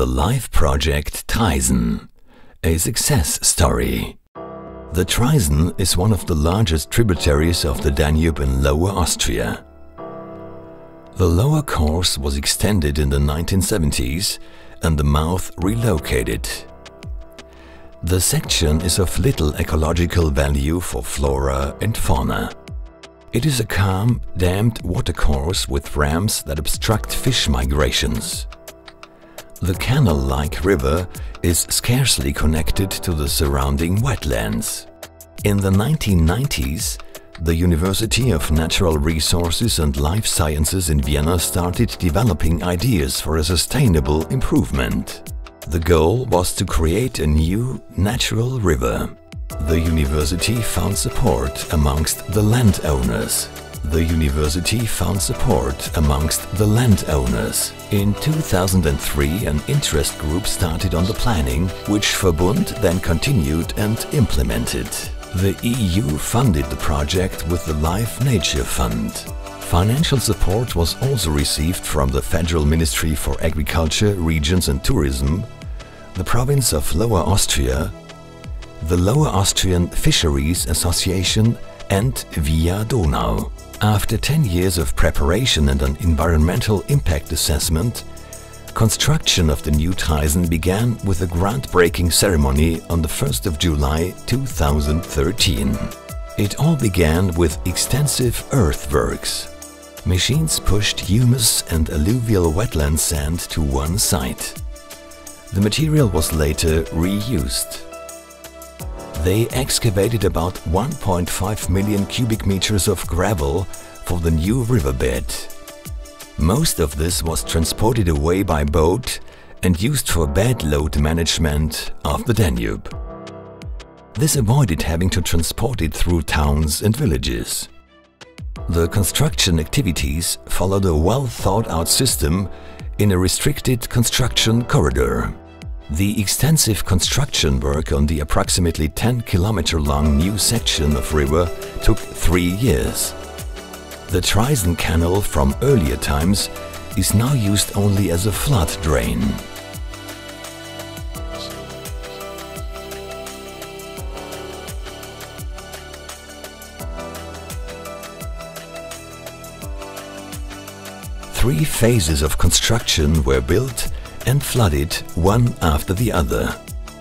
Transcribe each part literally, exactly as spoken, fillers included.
The LIFE Project Traisen, a success story. The Traisen is one of the largest tributaries of the Danube in Lower Austria. The lower course was extended in the nineteen seventies and the mouth relocated. The section is of little ecological value for flora and fauna. It is a calm, dammed watercourse with ramps that obstruct fish migrations. The canal-like river is scarcely connected to the surrounding wetlands. In the nineteen nineties, the University of Natural Resources and Life Sciences in Vienna started developing ideas for a sustainable improvement. The goal was to create a new, natural river. The university found support amongst the landowners. The university found support amongst the landowners. In two thousand three, an interest group started on the planning, which VERBUND then continued and implemented. The E U funded the project with the Life Nature Fund. Financial support was also received from the Federal Ministry for Agriculture, Regions and Tourism, the province of Lower Austria, the Lower Austrian Fisheries Association and Via Donau. After ten years of preparation and an environmental impact assessment, construction of the new Traisen began with a groundbreaking ceremony on the first of July two thousand thirteen. It all began with extensive earthworks. Machines pushed humus and alluvial wetland sand to one site. The material was later reused. They excavated about one point five million cubic meters of gravel for the new riverbed. Most of this was transported away by boat and used for bed load management of the Danube. This avoided having to transport it through towns and villages. The construction activities followed a well-thought-out system in a restricted construction corridor. The extensive construction work on the approximately ten kilometer long new section of river took three years. The Traisen Canal from earlier times is now used only as a flood drain. Three phases of construction were built and flooded one after the other.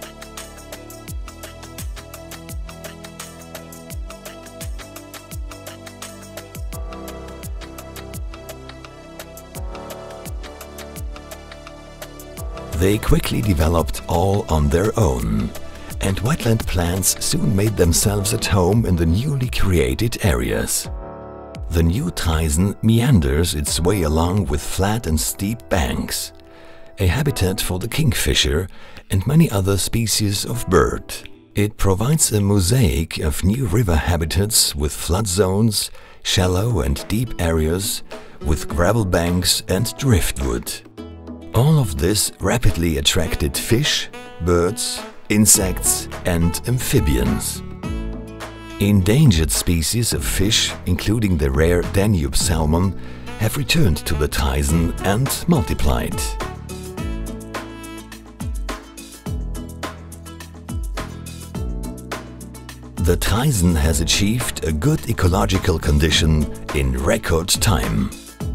They quickly developed all on their own, and wetland plants soon made themselves at home in the newly created areas. The new Traisen meanders its way along with flat and steep banks, a habitat for the kingfisher and many other species of bird. It provides a mosaic of new river habitats with flood zones, shallow and deep areas, with gravel banks and driftwood. All of this rapidly attracted fish, birds, insects and amphibians. Endangered species of fish, including the rare Danube salmon, have returned to the Traisen and multiplied. The Traisen has achieved a good ecological condition in record time.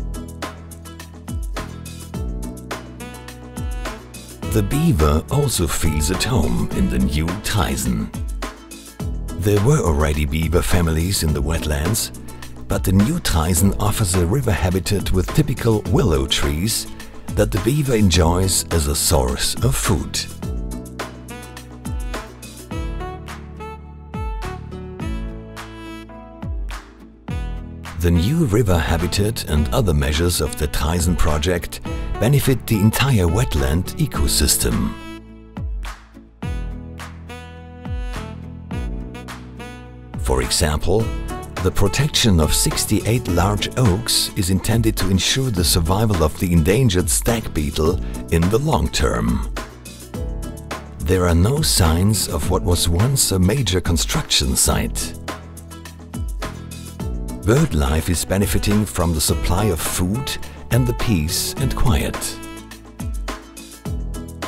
The beaver also feels at home in the new Traisen. There were already beaver families in the wetlands, but the new Traisen offers a river habitat with typical willow trees that the beaver enjoys as a source of food. The new river habitat and other measures of the Traisen project benefit the entire wetland ecosystem. For example, the protection of sixty-eight large oaks is intended to ensure the survival of the endangered stag beetle in the long term. There are no signs of what was once a major construction site. Bird life is benefiting from the supply of food and the peace and quiet.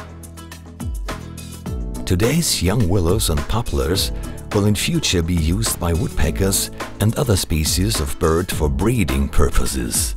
Today's young willows and poplars will in future be used by woodpeckers and other species of bird for breeding purposes.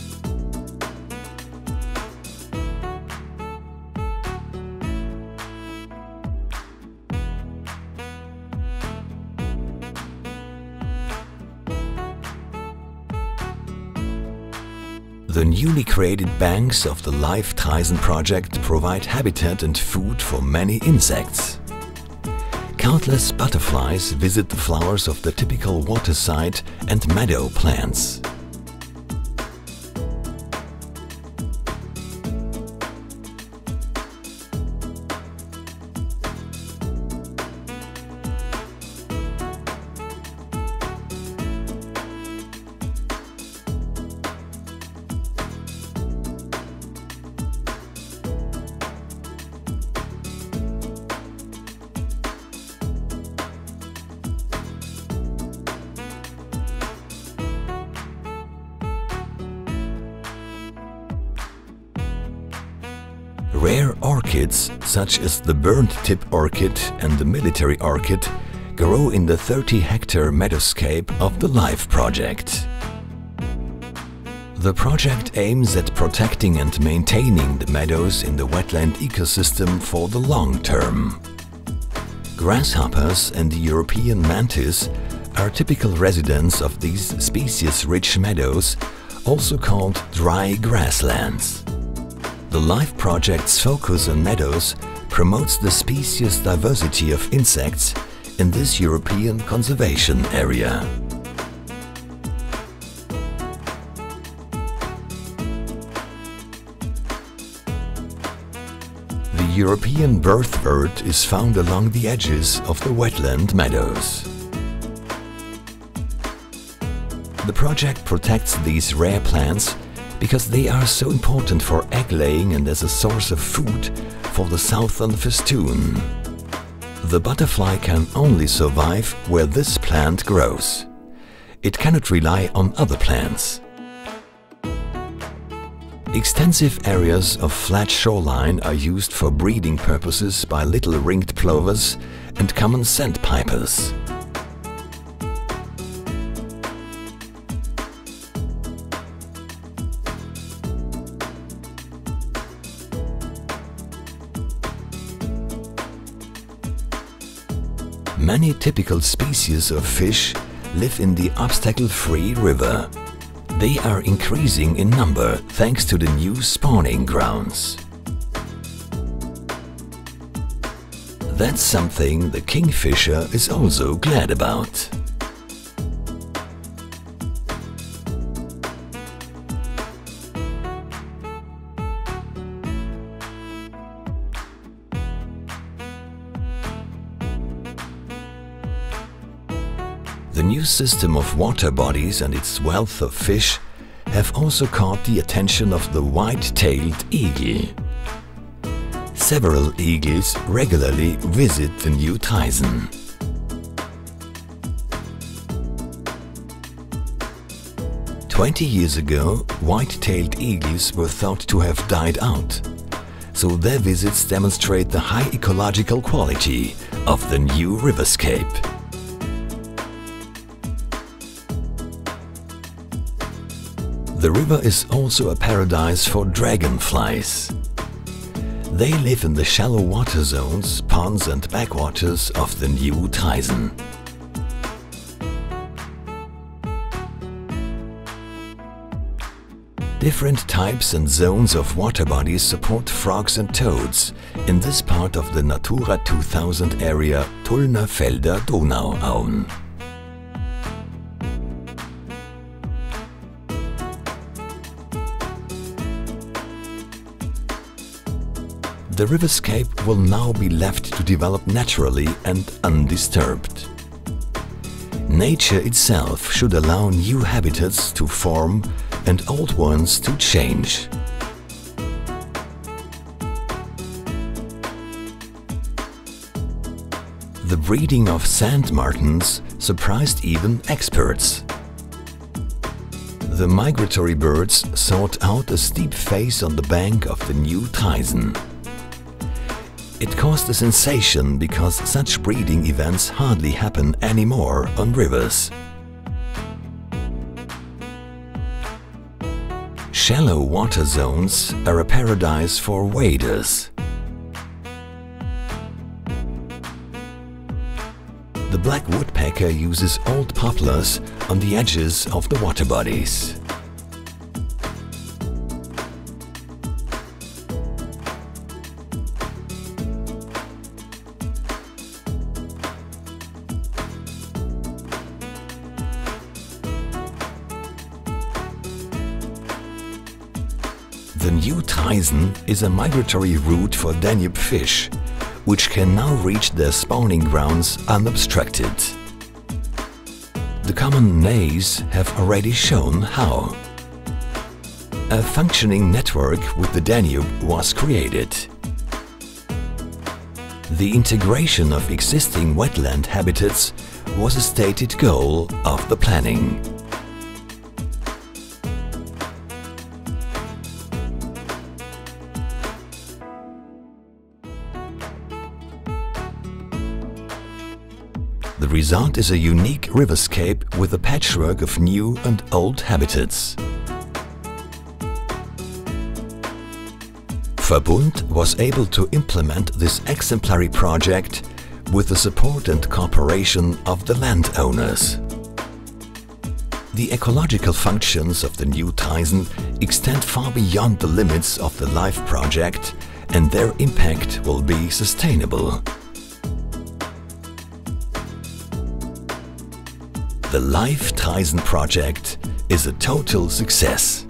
The newly created banks of the LIFE Traisen project provide habitat and food for many insects. Countless butterflies visit the flowers of the typical waterside and meadow plants. Rare orchids, such as the burnt tip orchid and the military orchid, grow in the thirty hectare meadowscape of the LIFE project. The project aims at protecting and maintaining the meadows in the wetland ecosystem for the long term. Grasshoppers and the European mantis are typical residents of these species-rich meadows, also called dry grasslands. The LIFE project's focus on meadows promotes the species diversity of insects in this European conservation area. The European birthbird is found along the edges of the wetland meadows. The project protects these rare plants because they are so important for egg laying and as a source of food for the southern festoon. The butterfly can only survive where this plant grows. It cannot rely on other plants. Extensive areas of flat shoreline are used for breeding purposes by little ringed plovers and common sandpipers. Many typical species of fish live in the obstacle-free river. They are increasing in number thanks to the new spawning grounds. That's something the kingfisher is also glad about. The new system of water bodies and its wealth of fish have also caught the attention of the white-tailed eagle. Several eagles regularly visit the new Traisen. Twenty years ago, white-tailed eagles were thought to have died out, so their visits demonstrate the high ecological quality of the new riverscape. The river is also a paradise for dragonflies. They live in the shallow water zones, ponds and backwaters of the new Traisen. Different types and zones of water bodies support frogs and toads in this part of the Natura two thousand area Tullner Felder Donauauen. The riverscape will now be left to develop naturally and undisturbed. Nature itself should allow new habitats to form and old ones to change. The breeding of sand martins surprised even experts. The migratory birds sought out a steep face on the bank of the new Traisen. It caused a sensation because such breeding events hardly happen anymore on rivers. Shallow water zones are a paradise for waders. The black woodpecker uses old poplars on the edges of the water bodies. The new Traisen is a migratory route for Danube fish, which can now reach their spawning grounds unobstructed. The common nays have already shown how. A functioning network with the Danube was created. The integration of existing wetland habitats was a stated goal of the planning. The result is a unique riverscape with a patchwork of new and old habitats. VERBUND was able to implement this exemplary project with the support and cooperation of the landowners. The ecological functions of the new Traisen extend far beyond the limits of the LIFE project, and their impact will be sustainable. The LIFE Traisen project is a total success.